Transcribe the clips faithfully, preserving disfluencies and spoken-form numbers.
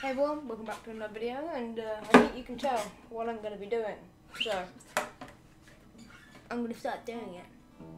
Hey everyone, welcome back to another video, and uh, I think you can tell what I'm going to be doing. So, I'm going to start doing it.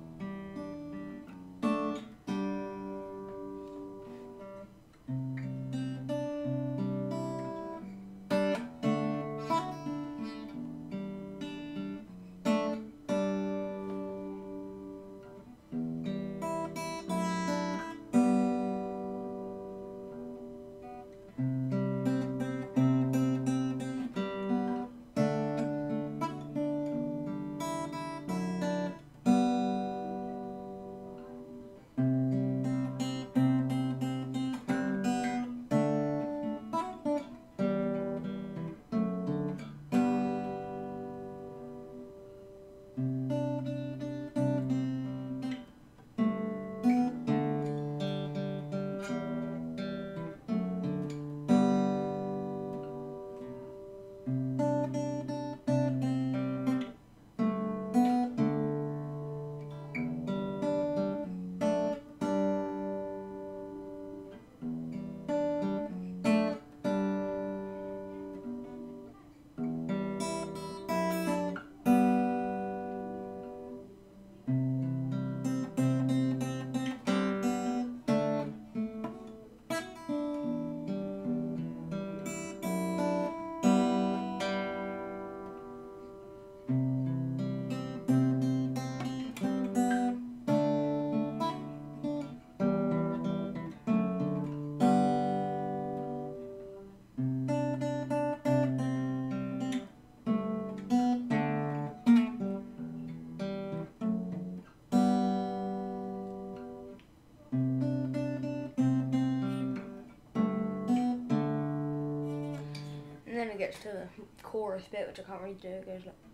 And then it gets to the chorus bit, which I can't really do. It goes like...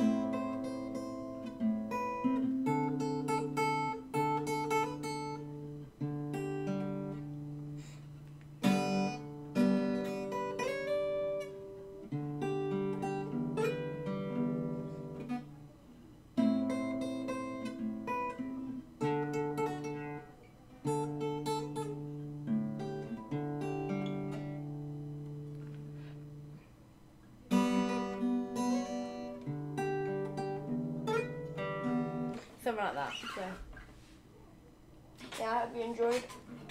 something like that. So, yeah, I hope you enjoyed.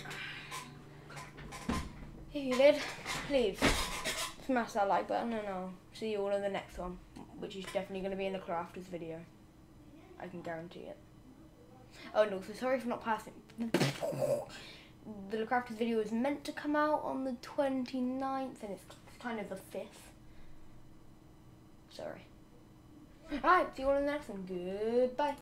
If you did, please smash that like button, and I'll see you all in the next one, which is definitely going to be in the crafters video. I can guarantee it. Oh, and also, sorry for not passing. The crafters video is meant to come out on the twenty-ninth, and it's kind of the fifth. Sorry. Alright, see you all in the next one. Goodbye.